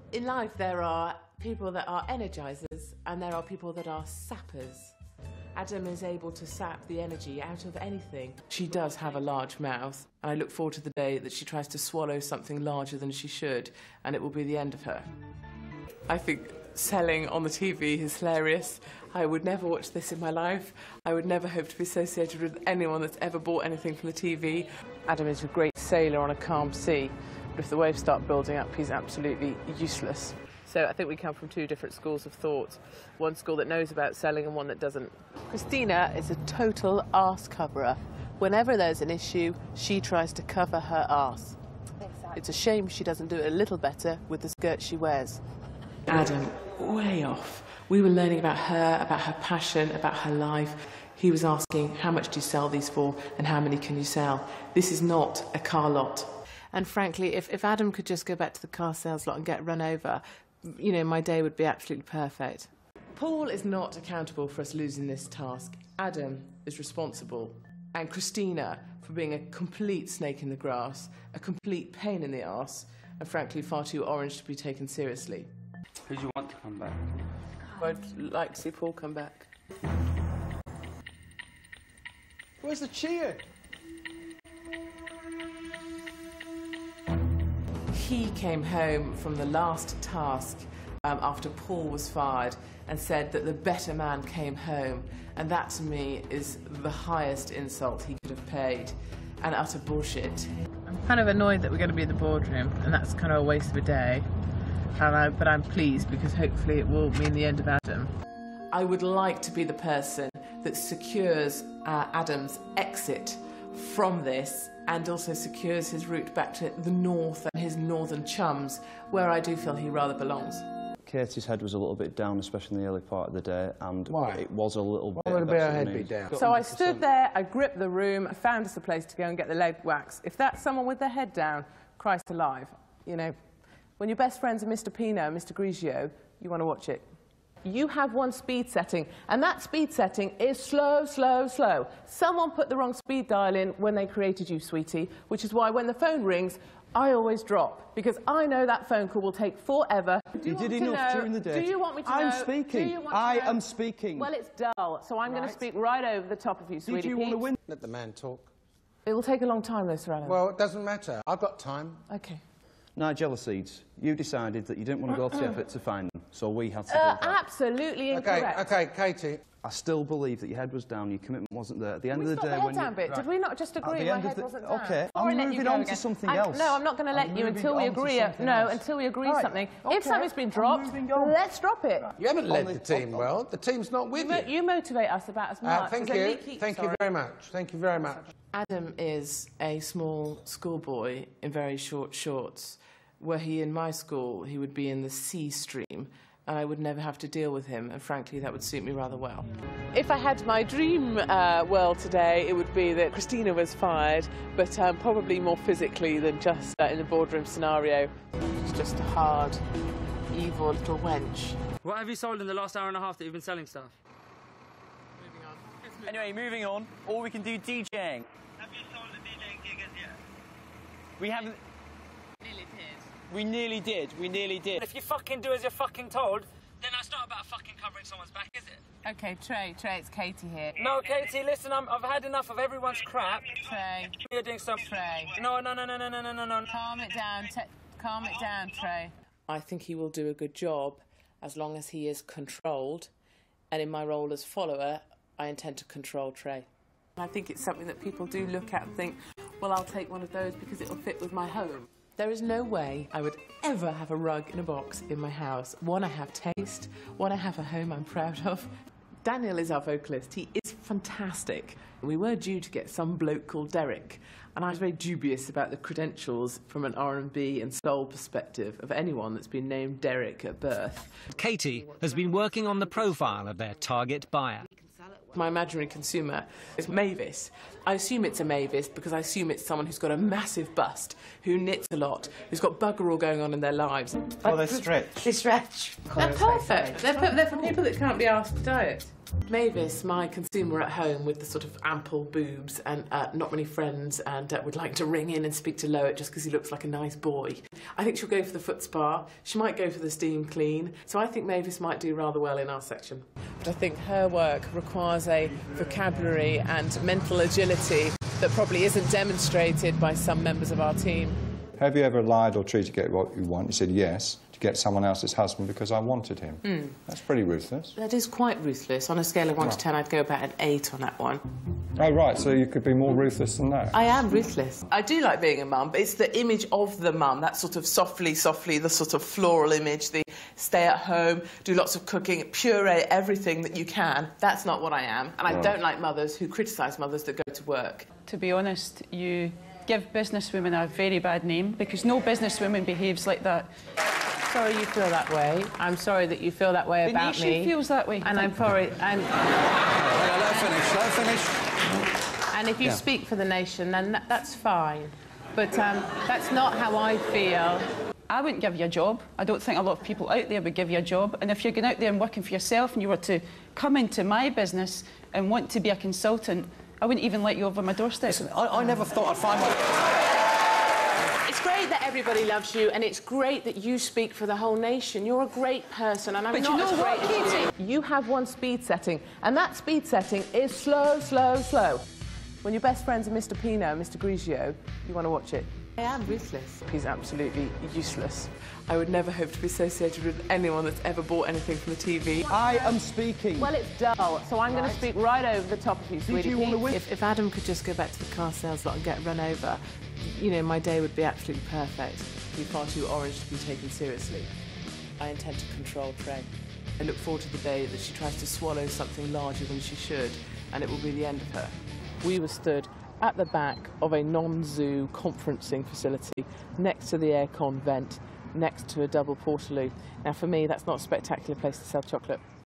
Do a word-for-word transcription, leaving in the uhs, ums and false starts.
In life there are people that are energisers and there are people that are sappers. Adam is able to sap the energy out of anything. She does have a large mouth, and I look forward to the day that she tries to swallow something larger than she should, and it will be the end of her. I think selling on the T V is hilarious. I would never watch this in my life. I would never hope to be associated with anyone that's ever bought anything from the T V. Adam is a great sailor on a calm sea, but if the waves start building up, he's absolutely useless. So I think we come from two different schools of thought. One school that knows about selling and one that doesn't. Christina is a total arse coverer. Whenever there's an issue, she tries to cover her arse. Exactly. It's a shame she doesn't do it a little better with the skirt she wears. Adam, way off. We were learning about her, about her passion, about her life. He was asking, how much do you sell these for and how many can you sell? This is not a car lot. And frankly, if, if Adam could just go back to the car sales lot and get run over, you know, my day would be absolutely perfect. Paul is not accountable for us losing this task. Adam is responsible. And Christina for being a complete snake in the grass, a complete pain in the arse, and frankly far too orange to be taken seriously. Who do you want to come back? I'd like to see Paul come back. Where's the cheer? He came home from the last task um, after Paul was fired and said that the better man came home, and that to me is the highest insult he could have paid, and utter bullshit. I'm kind of annoyed that we're going to be in the boardroom, and that's kind of a waste of a day, and I, but I'm pleased because hopefully it will mean the end of Adam. I would like to be the person that secures uh, Adam's exit from this and also secures his route back to the north and his northern chums, where I do feel he rather belongs. Katie's head was a little bit down, especially in the early part of the day, and Why? it was a little Why bit... would her head be down? So I stood there, I gripped the room, I found us a place to go and get the leg wax. If that's someone with their head down, Christ alive, you know, when your best friends are Mister Pino and Mister Grigio, you want to watch it. You have one speed setting, and that speed setting is slow, slow, slow. Someone put the wrong speed dial in when they created you, sweetie, which is why when the phone rings, I always drop, because I know that phone call will take forever. Do you, you did enough know, during the day. Do you want me to I'm know? speaking. Do you want I to know? am speaking. Well, it's dull, so I'm right. going to speak right over the top of you, sweetie. Did you Pete. want to win? Let the man talk. It will take a long time, though, Sir Alan. Well, it doesn't matter. I've got time. OK. Nigella Seeds, you decided that you didn't want to go to the effort to find them, so we had to Uh, do that. absolutely incorrect. OK, OK, Katie. I still believe that your head was down, your commitment wasn't there. At the end we of the day, the head when down you... bit. Right. Did we not just agree my head the... wasn't down? OK, Before I'm moving on again. to something I'm, else. No, I'm not going to let I'm you until we agree. No, else. until we agree right. something. Okay. If something's been dropped, let's drop it. You haven't led Only, the team oh, well. The team's not with you. you. Mo you motivate us about as much. Uh, thank as you. Leaky... Thank Sorry. you very much. Thank you very much. Adam is a small schoolboy in very short shorts. Were he in my school, he would be in the C stream, and I would never have to deal with him, and frankly, that would suit me rather well. If I had my dream uh, world today, it would be that Christina was fired, but um, probably more physically than just uh, in the boardroom scenario. She's just a hard, evil little wench. What have you sold in the last hour and a half that you've been selling stuff? Moving on. Anyway, moving on, or we can do DJing. Have you sold the DJing gig as yet? We haven't... Nearly did. We nearly did, we nearly did. If you fucking do as you're fucking told, then that's not about fucking covering someone's back, is it? OK, Trey, Trey, it's Katie here. No, Katie, listen, I'm, I've had enough of everyone's crap. Trey. You're doing something. Trey. No, no, no, no, no, no, no, no, no. Calm it down, T calm it down, Trey. I think he will do a good job as long as he is controlled, and in my role as follower, I intend to control Trey. I think it's something that people do look at and think, well, I'll take one of those because it'll fit with my home. There is no way I would ever have a rug in a box in my house. One, I have taste. One, I have a home I'm proud of. Daniel is our vocalist. He is fantastic. We were due to get some bloke called Derek, and I was very dubious about the credentials from an R and B and soul perspective of anyone that's been named Derek at birth. Katie has been working on the profile of their target buyer. My imaginary consumer is Mavis. I assume it's a Mavis because I assume it's someone who's got a massive bust, who knits a lot, who's got bugger all going on in their lives. Well, they stretch. They stretch. They're perfect. They're, for, they're for people that can't be asked to diet. Mavis, my consumer at home with the sort of ample boobs and uh, not many friends and uh, would like to ring in and speak to Loet just because he looks like a nice boy. I think she'll go for the foot spa. She might go for the steam clean. So I think Mavis might do rather well in our section. But I think her work requires a vocabulary and mental agility that probably isn't demonstrated by some members of our team. Have you ever lied or treated to get what you want? You said yes, to get someone else's husband because I wanted him. Mm. That's pretty ruthless. That is quite ruthless. On a scale of one right. to ten, I'd go about an eight on that one. Oh, right, so you could be more ruthless than that? I am ruthless. I do like being a mum, but it's the image of the mum, that sort of softly, softly, the sort of floral image, the stay at home, do lots of cooking, puree everything that you can. That's not what I am. And I right. don't like mothers who criticise mothers that go to work. To be honest, you give businesswomen a very bad name because no businesswoman behaves like that. Sorry you feel that way. I'm sorry that you feel that way the about me. The nation feels that way. And I'm sorry. And let her finish. Let her finish. And if you yeah. speak for the nation, then that, that's fine. But um, that's not how I feel. I wouldn't give you a job. I don't think a lot of people out there would give you a job. And if you're going out there and working for yourself and you were to come into my business and want to be a consultant, I wouldn't even let you over my doorstep. Listen, I, I never thought I'd find my... It's great that everybody loves you, and it's great that you speak for the whole nation. You're a great person, and I'm but not you know as great what, as you. You have one speed setting, and that speed setting is slow, slow, slow. When your best friends are Mister Pino and Mister Grigio, you want to watch it. I am ruthless. He's absolutely useless. I would never hope to be associated with anyone that's ever bought anything from the T V. I am speaking. Well, it's dull, so I'm right. going to speak right over the top of you, sweetie. Did you want to win? If, if Adam could just go back to the car sales lot and get run over, you know, my day would be absolutely perfect. Be far too orange to be taken seriously. I intend to control Trey. I look forward to the day that she tries to swallow something larger than she should, and it will be the end of her. We were stood at the back of a non-zoo conferencing facility next to the aircon vent, next to a double portaloo. Now, for me, that's not a spectacular place to sell chocolate.